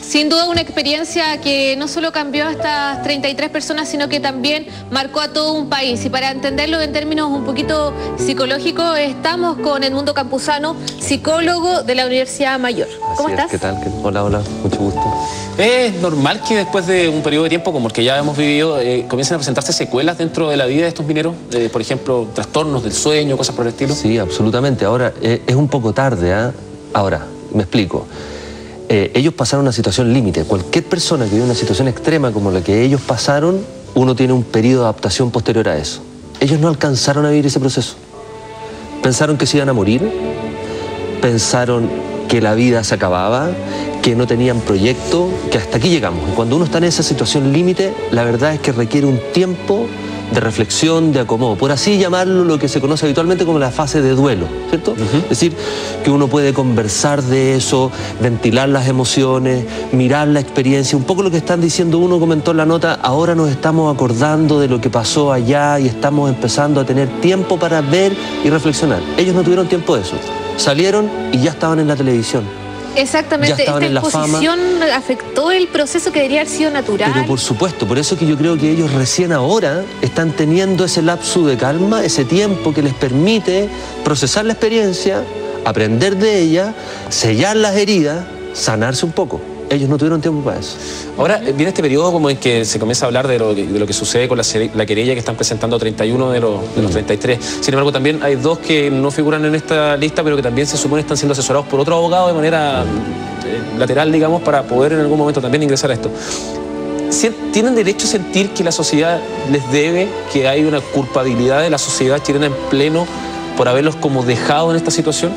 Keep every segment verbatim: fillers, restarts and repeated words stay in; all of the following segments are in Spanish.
Sin duda una experiencia que no solo cambió a estas treinta y tres personas, sino que también marcó a todo un país. Y para entenderlo en términos un poquito psicológicos, estamos con Edmundo Campuzano, psicólogo de la Universidad Mayor. ¿Cómo Así estás? Es, ¿qué tal? Hola, hola, mucho gusto. Es normal que después de un periodo de tiempo como el que ya hemos vivido, eh, comiencen a presentarse secuelas dentro de la vida de estos mineros, eh, por ejemplo, trastornos del sueño, cosas por el estilo. Sí, absolutamente. Ahora, eh, es un poco tarde, ¿eh? Ahora, me explico. Eh, ellos pasaron una situación límite. Cualquier persona que vive una situación extrema como la que ellos pasaron, uno tiene un periodo de adaptación posterior a eso. Ellos no alcanzaron a vivir ese proceso. Pensaron que se iban a morir, pensaron que la vida se acababa, que no tenían proyecto, que hasta aquí llegamos. Y cuando uno está en esa situación límite, la verdad es que requiere un tiempo de reflexión, de acomodo, por así llamarlo, lo que se conoce habitualmente como la fase de duelo, ¿cierto? Uh-huh. Es decir, que uno puede conversar de eso, ventilar las emociones, mirar la experiencia, un poco lo que están diciendo. Uno comentó en la nota, ahora nos estamos acordando de lo que pasó allá y estamos empezando a tener tiempo para ver y reflexionar. Ellos no tuvieron tiempo de eso, salieron y ya estaban en la televisión. Exactamente, esta exposición afectó el proceso que debería haber sido natural. Pero por supuesto, por eso es que yo creo que ellos recién ahora están teniendo ese lapso de calma, ese tiempo que les permite procesar la experiencia, aprender de ella, sellar las heridas, sanarse un poco. Ellos no tuvieron tiempo para eso. Ahora viene este periodo como en que se comienza a hablar de lo que, de lo que sucede con la, la querella que están presentando treinta y uno de los, de los treinta y tres. Sin embargo, también hay dos que no figuran en esta lista, pero que también se supone están siendo asesorados por otro abogado de manera eh, lateral, digamos, para poder en algún momento también ingresar a esto. ¿Tienen derecho a sentir que la sociedad les debe, que hay una culpabilidad de la sociedad chilena en pleno por haberlos como dejado en esta situación?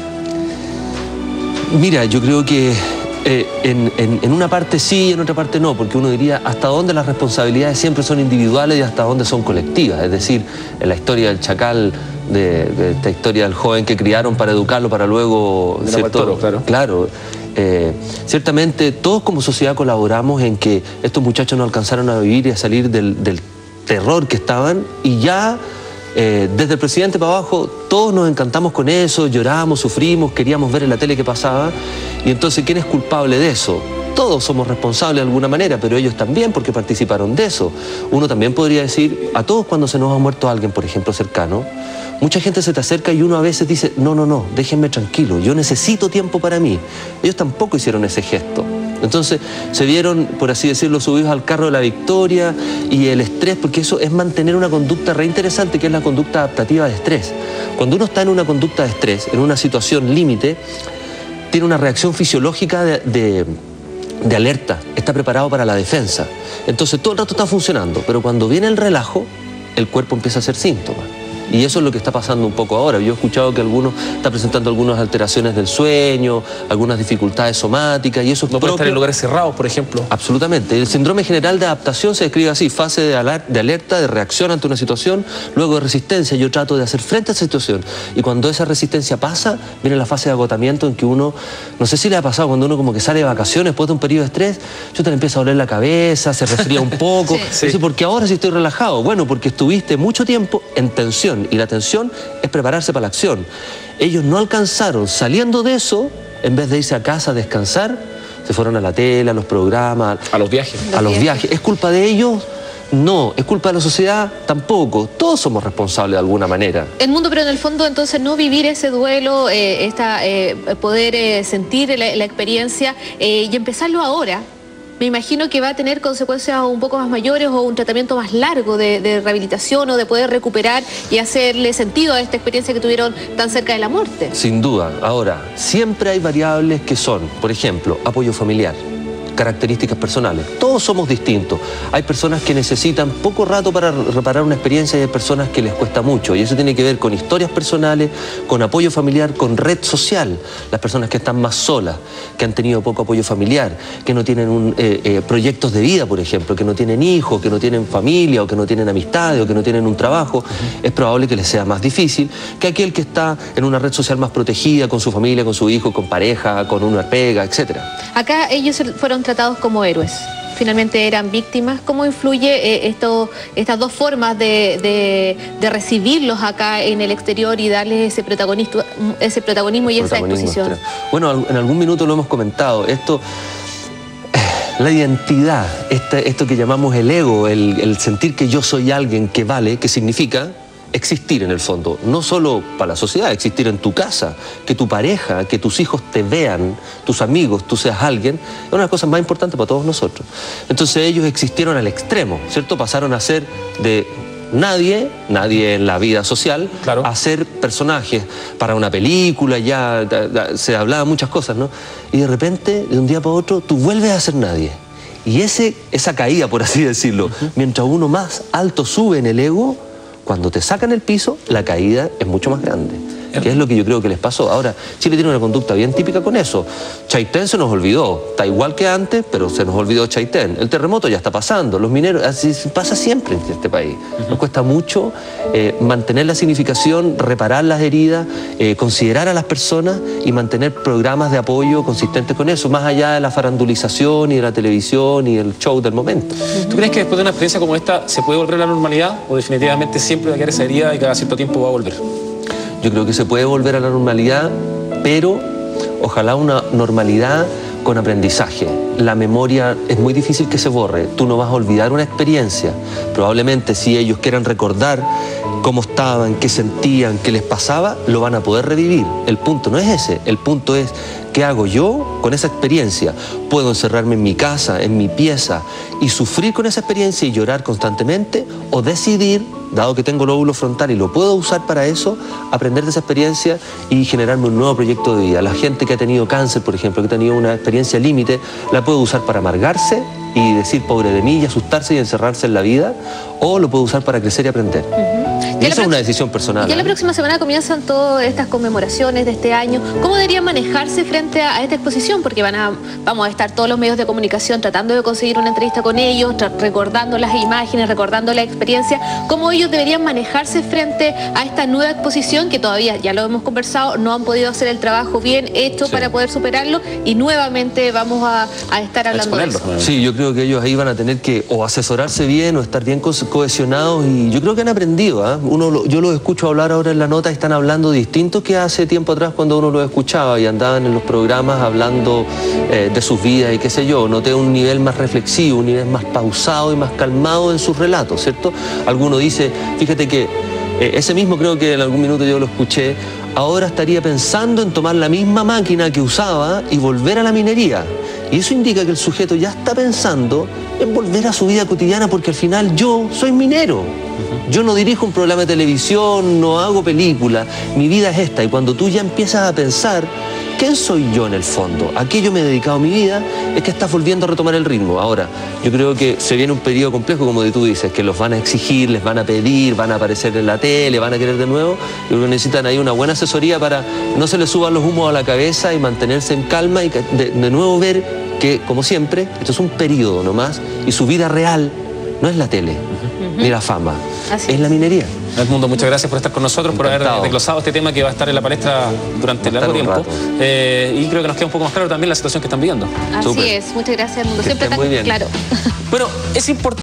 Mira, yo creo que Eh, en, en, en una parte sí y en otra parte no, porque uno diría hasta dónde las responsabilidades siempre son individuales y hasta dónde son colectivas. Es decir, en la historia del chacal, de, de esta historia del joven que criaron para educarlo, para luego... De la Toro, claro. Claro. Eh, ciertamente todos como sociedad colaboramos en que estos muchachos no alcanzaron a vivir y a salir del, del terror que estaban, y ya eh, desde el presidente para abajo todos nos encantamos con eso, lloramos, sufrimos, queríamos ver en la tele qué pasaba. Y entonces, ¿quién es culpable de eso? Todos somos responsables de alguna manera, pero ellos también, porque participaron de eso. Uno también podría decir, a todos cuando se nos ha muerto alguien, por ejemplo, cercano, mucha gente se te acerca y uno a veces dice, no, no, no, déjenme tranquilo, yo necesito tiempo para mí. Ellos tampoco hicieron ese gesto. Entonces se vieron, por así decirlo, subidos al carro de la victoria y el estrés, porque eso es mantener una conducta re interesante, que es la conducta adaptativa de estrés. Cuando uno está en una conducta de estrés, en una situación límite, tiene una reacción fisiológica de, de, de alerta, está preparado para la defensa. Entonces todo el rato está funcionando, pero cuando viene el relajo, el cuerpo empieza a hacer síntomas. Y eso es lo que está pasando un poco ahora. Yo he escuchado que algunos están presentando algunas alteraciones del sueño, algunas dificultades somáticas, y eso no puede estar en lugares cerrados, por ejemplo. Absolutamente. El síndrome general de adaptación se describe así: fase de, aler de alerta, de reacción ante una situación, luego de resistencia. Yo trato de hacer frente a esa situación. Y cuando esa resistencia pasa, viene la fase de agotamiento en que uno, no sé si le ha pasado, cuando uno como que sale de vacaciones después de un periodo de estrés, yo te le empieza a doler la cabeza, se resfría un poco. Sí, sí. ¿Por qué ahora sí estoy relajado? Bueno, porque estuviste mucho tiempo en tensión. Y la tensión es prepararse para la acción. Ellos no alcanzaron, saliendo de eso, en vez de irse a casa a descansar, se fueron a la tele, a los programas, a los viajes. A los viajes. ¿Es culpa de ellos? No. ¿Es culpa de la sociedad? Tampoco. Todos somos responsables de alguna manera. El mundo, pero en el fondo, entonces, no vivir ese duelo, eh, esta, eh, poder eh, sentir la, la experiencia eh, y empezarlo ahora. Me imagino que va a tener consecuencias un poco más mayores o un tratamiento más largo de, de rehabilitación o de poder recuperar y hacerle sentido a esta experiencia que tuvieron tan cerca de la muerte. Sin duda. Ahora, siempre hay variables que son, por ejemplo, apoyo familiar, características personales. Todos somos distintos. Hay personas que necesitan poco rato para reparar una experiencia y hay personas que les cuesta mucho. Y eso tiene que ver con historias personales, con apoyo familiar, con red social. Las personas que están más solas, que han tenido poco apoyo familiar, que no tienen un, eh, eh, proyectos de vida, por ejemplo, que no tienen hijos, que no tienen familia o que no tienen amistades o que no tienen un trabajo, uh-huh. Es probable que les sea más difícil que aquel que está en una red social más protegida, con su familia, con su hijo, con pareja, con una pega, etcétera. Acá ellos fueron tratados como héroes, finalmente eran víctimas. ¿Cómo influye eh, esto, estas dos formas de, de, de recibirlos acá en el exterior y darles ese protagonismo, ese protagonismo y esa exposición? Bueno, en algún minuto lo hemos comentado. Esto, la identidad, este, esto que llamamos el ego, el, el sentir que yo soy alguien que vale, que significa existir en el fondo, no solo para la sociedad, existir en tu casa, que tu pareja, que tus hijos te vean, tus amigos, tú seas alguien, es una de las cosas más importantes para todos nosotros. Entonces ellos existieron al extremo, ¿cierto? Pasaron a ser de nadie, nadie en la vida social, claro, a ser personajes para una película, ya da, da, se hablaba muchas cosas, ¿no? Y de repente, de un día para otro, tú vuelves a ser nadie. Y ese, esa caída, por así decirlo, uh-huh, mientras uno más alto sube en el ego, cuando te sacan el piso, la caída es mucho más grande. Que es lo que yo creo que les pasó. Ahora, Chile tiene una conducta bien típica con eso. Chaitén se nos olvidó, está igual que antes, pero se nos olvidó Chaitén. El terremoto ya está pasando, los mineros, así pasa siempre en este país. Nos cuesta mucho eh, mantener la significación, reparar las heridas, eh, considerar a las personas y mantener programas de apoyo consistentes con eso, más allá de la farandulización y de la televisión y el show del momento. ¿Tú crees que después de una experiencia como esta se puede volver a la normalidad o definitivamente siempre va a quedar esa herida y cada cierto tiempo va a volver? Yo creo que se puede volver a la normalidad, pero ojalá una normalidad con aprendizaje. La memoria es muy difícil que se borre. Tú no vas a olvidar una experiencia. Probablemente si ellos quieran recordar cómo estaban, qué sentían, qué les pasaba, lo van a poder revivir. El punto no es ese. El punto es, ¿qué hago yo con esa experiencia? ¿Puedo encerrarme en mi casa, en mi pieza y sufrir con esa experiencia y llorar constantemente? ¿O decidir, dado que tengo lóbulo frontal y lo puedo usar para eso, aprender de esa experiencia y generarme un nuevo proyecto de vida? La gente que ha tenido cáncer, por ejemplo, que ha tenido una experiencia límite, la puede usar para amargarse y decir pobre de mí y asustarse y encerrarse en la vida, o lo puede usar para crecer y aprender. Uh-huh. Y esa es una decisión personal. Ya ¿eh? la próxima semana comienzan todas estas conmemoraciones de este año. ¿Cómo deberían manejarse frente a, a esta exposición? Porque van a, vamos a estar todos los medios de comunicación tratando de conseguir una entrevista con ellos, recordando las imágenes, recordando la experiencia. ¿Cómo ellos deberían manejarse frente a esta nueva exposición que todavía, ya lo hemos conversado, no han podido hacer el trabajo bien hecho, sí, para poder superarlo? Y nuevamente vamos a, a estar hablando de eso. Sí, yo creo que ellos ahí van a tener que o asesorarse bien o estar bien co cohesionados, y yo creo que han aprendido, ¿eh? Uno lo, yo los escucho hablar ahora en la nota y están hablando distinto que hace tiempo atrás cuando uno los escuchaba y andaban en los programas hablando eh, de sus vidas y qué sé yo. Noté un nivel más reflexivo, un nivel más pausado y más calmado en sus relatos, ¿cierto? Alguno dice, fíjate que eh, ese mismo, creo que en algún minuto yo lo escuché, ahora estaría pensando en tomar la misma máquina que usaba y volver a la minería. Y eso indica que el sujeto ya está pensando en volver a su vida cotidiana, porque al final yo soy minero. Yo no dirijo un programa de televisión, no hago película, mi vida es esta. Y cuando tú ya empiezas a pensar, ¿quién soy yo en el fondo? ¿A qué yo me he dedicado mi vida? Es que estás volviendo a retomar el ritmo. Ahora, yo creo que se viene un periodo complejo, como tú dices, que los van a exigir, les van a pedir, van a aparecer en la tele, van a querer de nuevo. Yo creo que necesitan ahí una buena asesoría para no se les suban los humos a la cabeza y mantenerse en calma y de, de nuevo ver que, como siempre, esto es un periodo nomás y su vida real no es la tele, uh-huh, ni la fama, así es la minería. Edmundo, muchas gracias por estar con nosotros, Encantado. por haber desglosado este tema que va a estar en la palestra durante largo tiempo. Eh, y creo que nos queda un poco más claro también la situación que están viviendo. Así Super. es, muchas gracias, Edmundo. Siempre tan claro. Bueno, es importante.